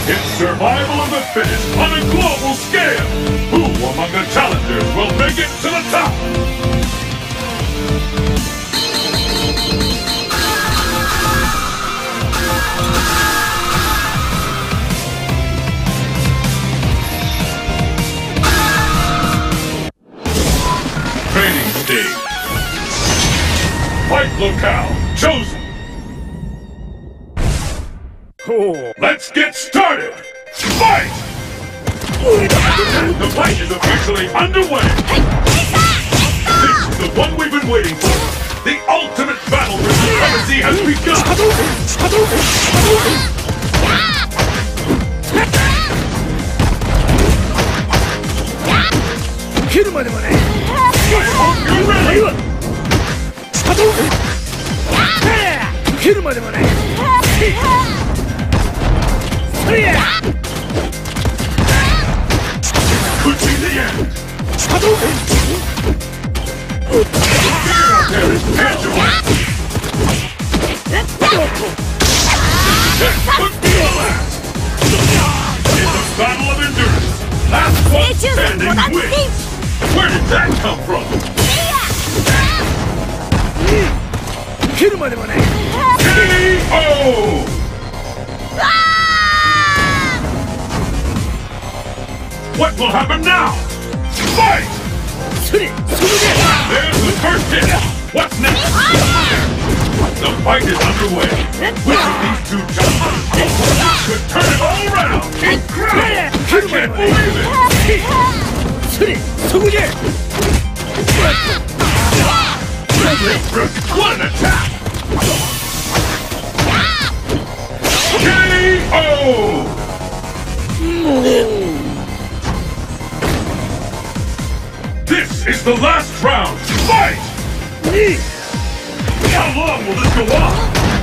It's survival of the fittest on a global scale. Who among the challengers will make it to the top? Training stage. Fight locale chosen. Let's get started! Fight! The fight is officially underway! This is the one we've been waiting for! The ultimate battle for supremacy has begun! I hope you're ready! Could be the end! The fear out there is tangible! This could be the last! It's a battle of endurance! Last one standing wins! Where did that come from? K.O. What will happen now? Fight! There's the first hit! What's next? The fight is underway! Which of these two challengers could turn it all around? Incredible! I can't believe it! What an attack! K.O. This is the last round! Fight! How long will this go on?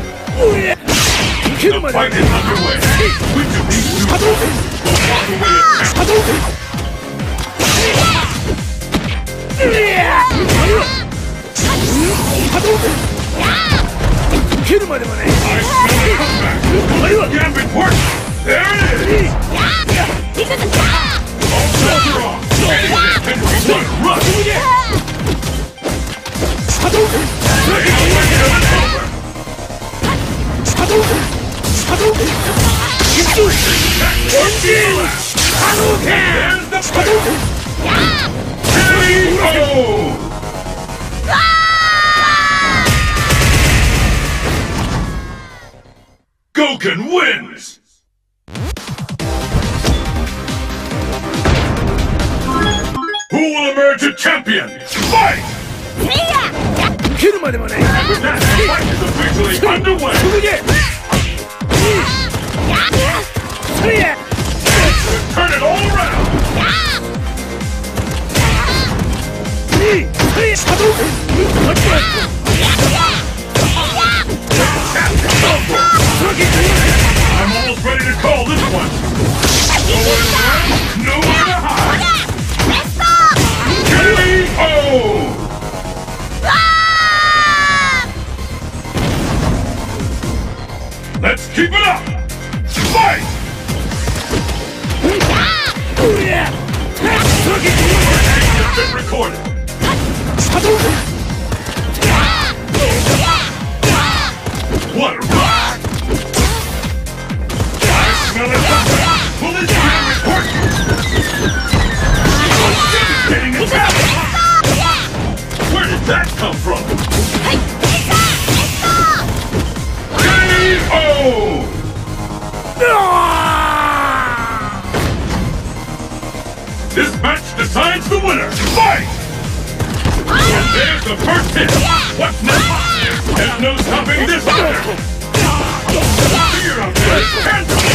The fight is underway! Which of these two will walk away I smell a comeback! Gambit works! There it is! All shots are off! Anything can be done! Run! Gouken wins! Who will emerge a champion? Fight! Remember that, the fight is officially underway! Turn it all around! I'm almost ready to call this one! Nowhere to run, nowhere to hide! K.O. Let's keep it up! Fight! Has been recorded! What a rock! I smell it! Will this man report? Getting it back! Where did that come from? K.O. This match decides the winner! Fight! And there's the first hit! What's next? There's no stopping this fighter! Fear out there is tangible!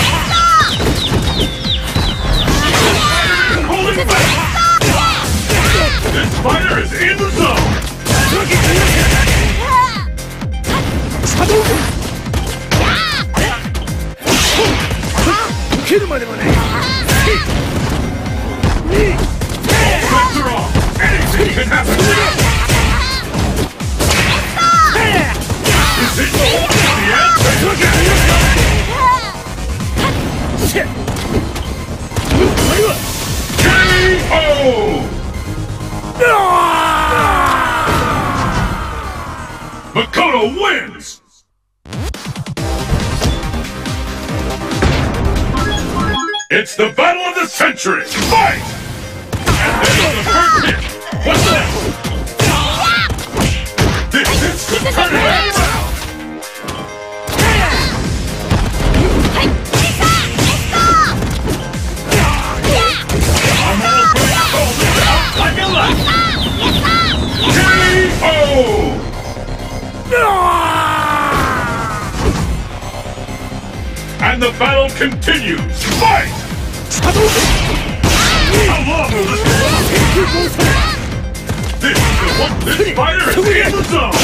Holding back! This fighter is in the zone! All are off! Anything can happen! Is it the end? Shit! wins! It's the battle of the century! Fight! And there's the first hit! What's next? This is the tournament round! I'm all ready to call this out like a light! K.O. And the battle continues! Fight! How long will this go on? This is the one. This fighter is in the zone!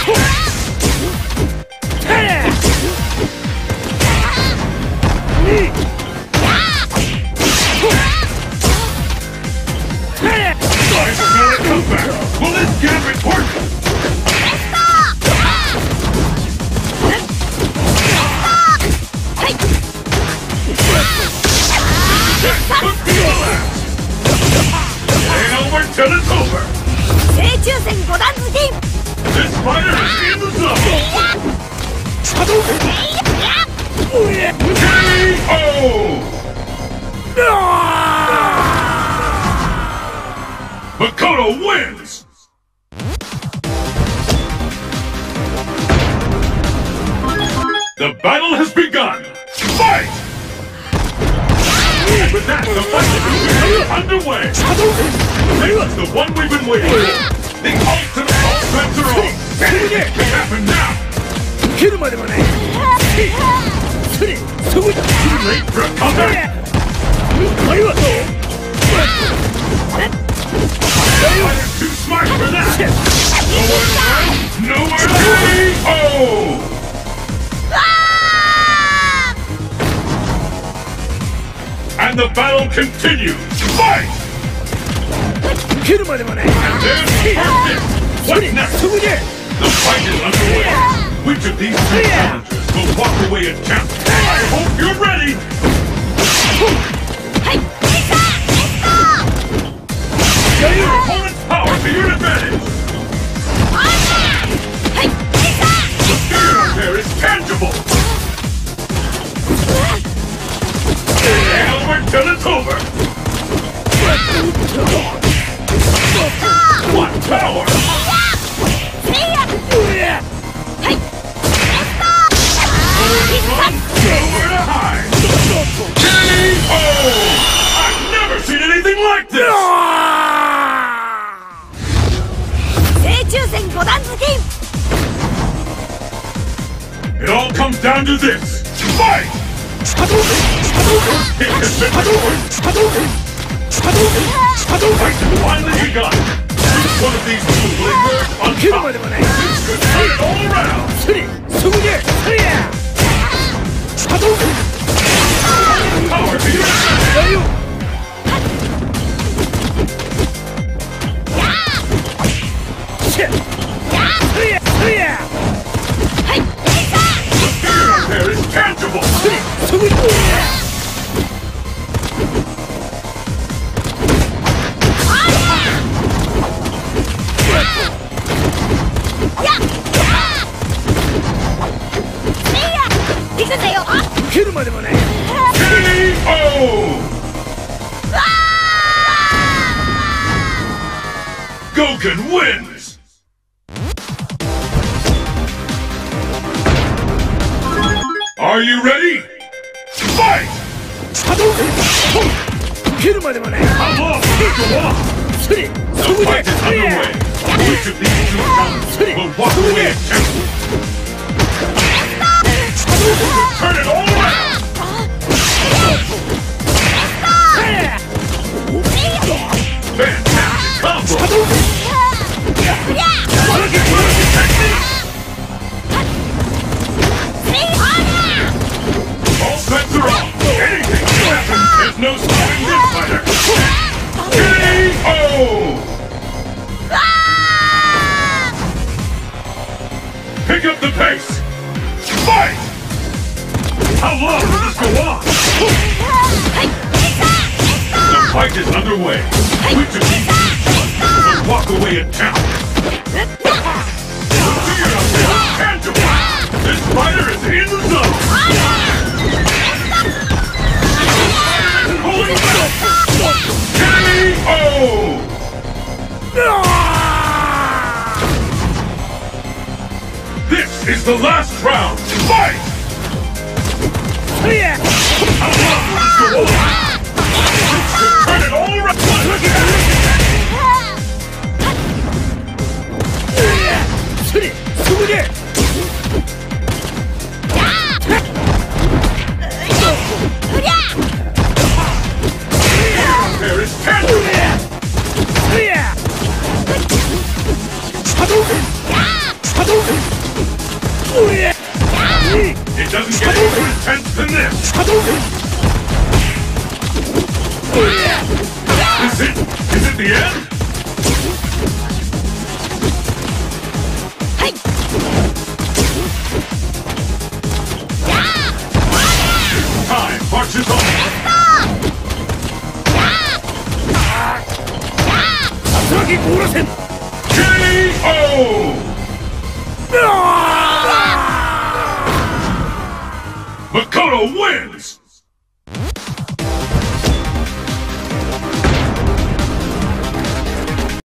Nice another comeback! Will this gambit work? Could be the last! It ain't over till it's over! This fighter is in the zone! K.O. Makoto wins! The battle has begun! Fight! And with that, the fight is underway! This is the one we've been waiting for! The ultimate all bets are on! Anything can happen now! Too late for a comeback! Fighter's too smart for that! Nowhere to run! Nowhere to K.O. And the battle continues! Fight! And there's the first hit! What's next? The fight is underway! Which of these three challengers will walk away a champ? I hope you're ready! Use your opponent's power to your advantage! The fear up there is tangible! And over till it's over! What power! Nowhere to hide! K.O. I've never seen anything like this! It all comes down to this! Fight! It has been scored! Fight has finally begun! Which one of these two will emerge on top? This could turn it all around! Power to your advantage! The fear up there is tangible! K.O. Goken wins! Are you ready? Fight! How long will this go on? The fight is underway! Which of these two challengers will walk away a champion? Turn it all around! Fantastic combo! All bets are off! Anything can happen! There's no stopping this fighter! K.O. Pick up the pace! Fight! How long will this go on? The fight is underway. Which of these will walk away a champ? The fear of this is tangible! is the last round. Fight! Yeah. Turn it all around. There is 10. It doesn't get any more intense than this. Is it the end? Time marches on. K.O. Makoto wins!